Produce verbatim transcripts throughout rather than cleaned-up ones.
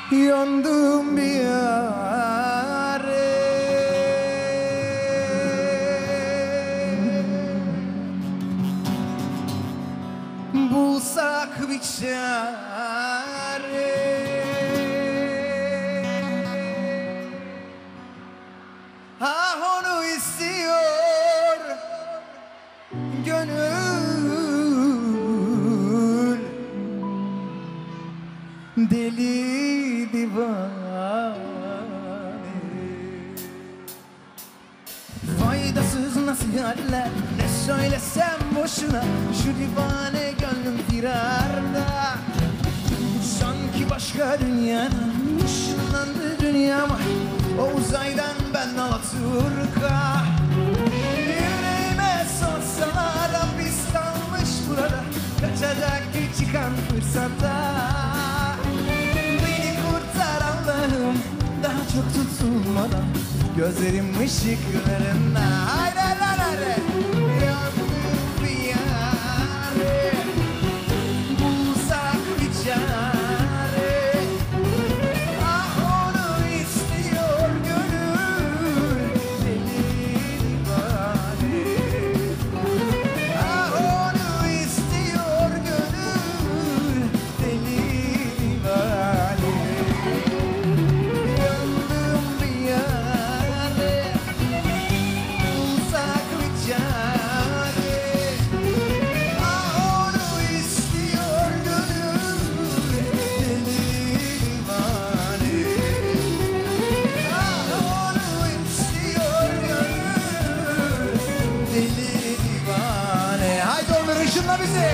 yandım bir yâre. Bulsak bir çare, ah onu istiyor gönül, deli divane. Faydasız nasihatler, ne söylesem boşuna, şu divane gönlüm firarda. Sanki başka dünyadan ışınlandı dünyama, o uzaydan ben Alaturka. Yüreğime sorsalar hapis kalmış burada, kaçacak bir çıkan fırsatta. Beni kurtar Allah'ım, daha çok tutulmadan, gözlerim ışıklarında. Haydi lan hadi. Yandım bir yâre, bulsak bir çare, ah onu istiyor gönül, deli divane. Ah onu istiyor gönül, deli divane. Yandım bir yâre, bulsak bir çare, ah onu istiyor gönül, deli divane. Ah onu istiyor gönül, deli divane. Haydi Onur, ışınla bizi.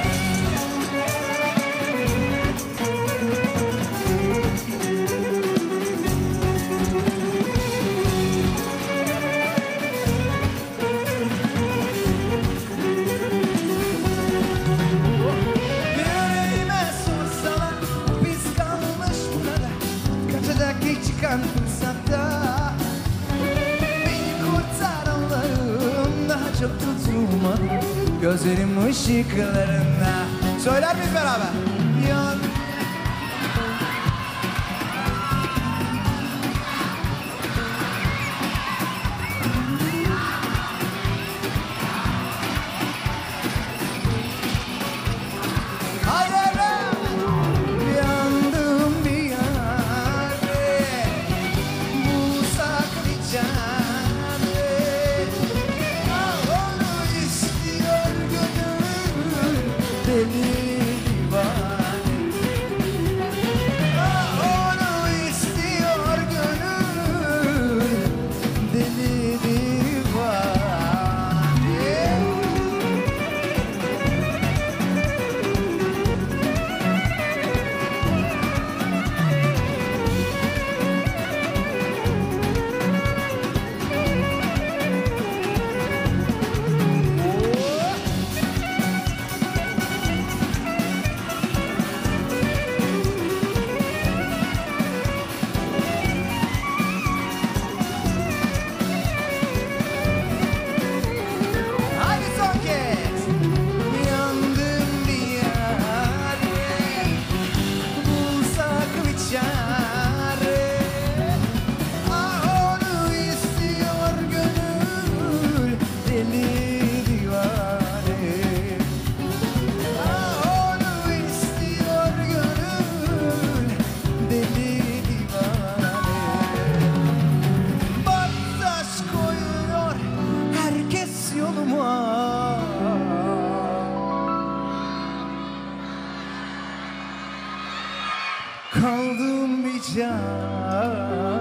Yüreğime sorsalar biz kalmış burada, kaçacak hiç çıkan fırsatta. Beni kurtar Allah'ım, daha çok tutulmadan, gözlerim ışıklarında. Söyler miyiz beraber? Yan. Haydi Evren! Yandım bir yâre, bulsak bir çare, ah onu istiyor gönül, deli divane. Ah onu istiyor gönül, deli divane. Haydi son kez. Yandım bir yâre, bulsak bir çare, ah onu istiyor gönül, deli divane. Ah onu istiyor gönül, deli divane. Bak taş koyuyor herkes yoluma, kaldım bir can.